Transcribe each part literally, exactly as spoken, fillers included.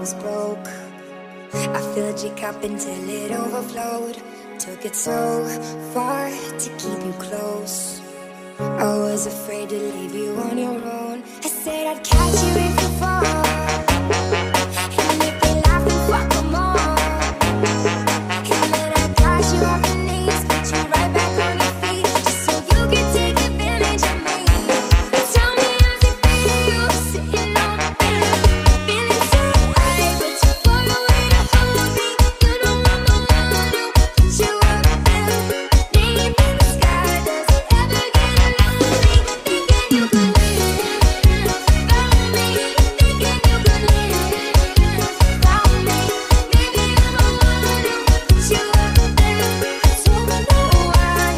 almost broke. I filled your cup until it overflowed. Took it so far to keep you close. I was afraid to leave you on your own. I said I'd catch you if you fall, and if they laugh, then fuck them all. And then I'd dash you off your knees, put you right back on your feet, just so you could take advantage of me. Tell me how's it feel, sitting on the bed, feeling so high, but too far away to hold me. You know I'm the one who put you up there, deep in the sky. Does it ever get lonely, thinking you could live without me, thinking you could live without me. Maybe I'm the one who put you up there, so I know why.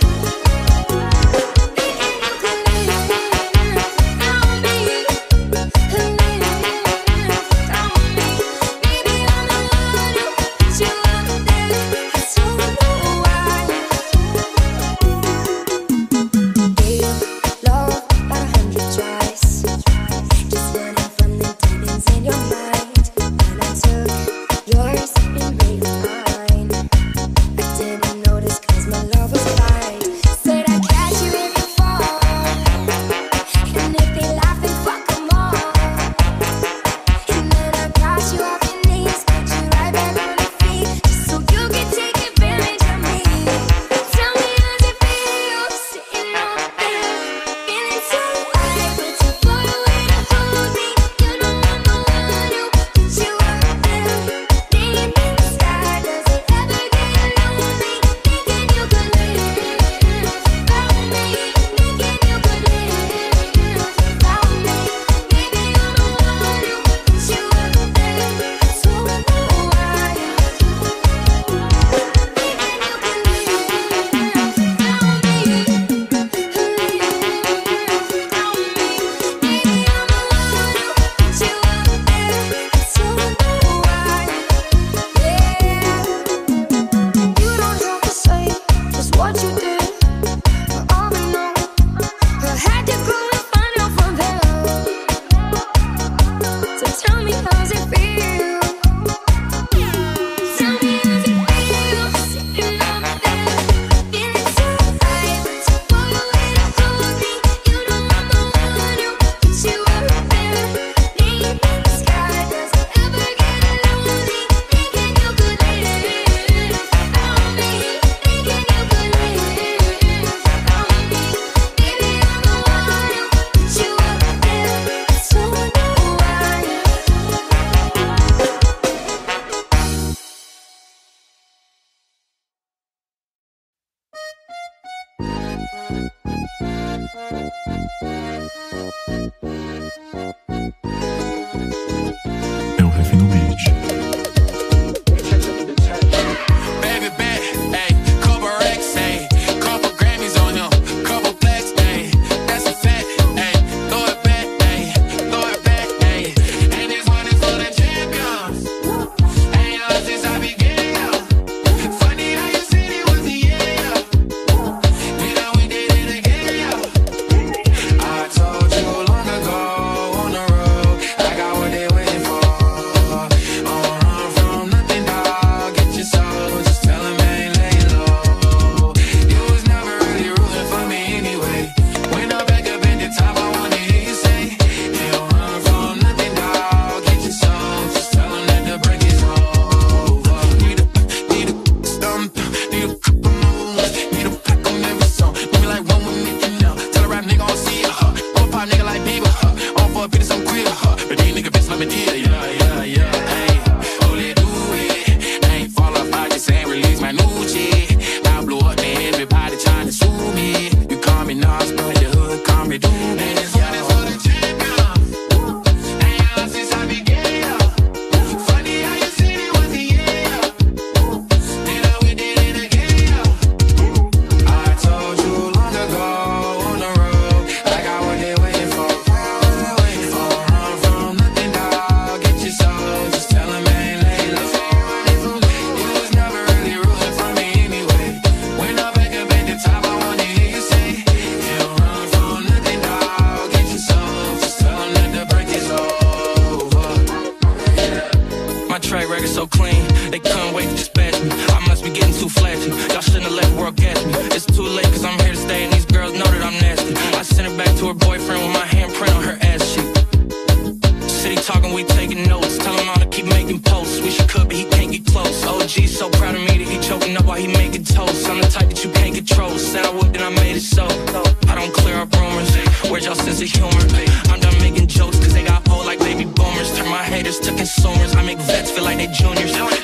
Thinking you could live without me, live without me. Maybe I'm the one who put you up there, so I know why. Gave love a hundred tries, just running from the demons in your mind. And I took yours and made it mine. I didn't notice 'cause my love was blind. Said I'd catch you if you fall, and if they laugh, then fuck them all. And then I'd dash you off your knees, put you right back on your feet, just so you could take advantage of me. Tell me how's it feel, sitting on the bed, feeling so high, but too far away to hold me. You know I'm the one who put you up there, deep in the sky. Does it ever get lonely, thinking you could live without me, thinking you could live without me. Maybe I'm the one who put you up there, so I know why. You don't have to say just what you did, but all I know, I had to go and find out from them. So tell me how's it feel, tell me how's it feel, sitting on the bed, feeling so high, but too far away to hold me. You know I'm the one who put you up there, deep in the sky. Does it ever get lonely, thinking you could live without me, thinking you could live without me. Maybe I'm the one who put you up there, so I know why. É o refinamente. Baby bet, ayy, couple racks, ayy, couple Grammys on him, couple plaques, ayy, that's a fact, ayy, throw it back, ayy, throw it back, ayy, and this one is for the champions, ain't lost since I began, yo. Funny how you said it was a yeah, yo. You know we did it again, yo. I told you long ago, it so clean, they couldn't wait to dispatch me. I must be getting too flashy, y'all shouldn't have let the world catch me. It's too late cause I'm here to stay and these girls know that I'm nasty. I sent her back to her boyfriend with my handprint on her ass cheek. City talking, we taking notes, tell him all to keep making posts. Wish he could but he can't get close. O G's so proud of me that he choking up while he making toast. I'm the type that you can't control, said I would and I made it so. I don't clear up rumors, where's y'all sense of humor? I'm done making jokes cause they got old like baby boomers. Turn my haters to consumers, I make vets feel like they juniors.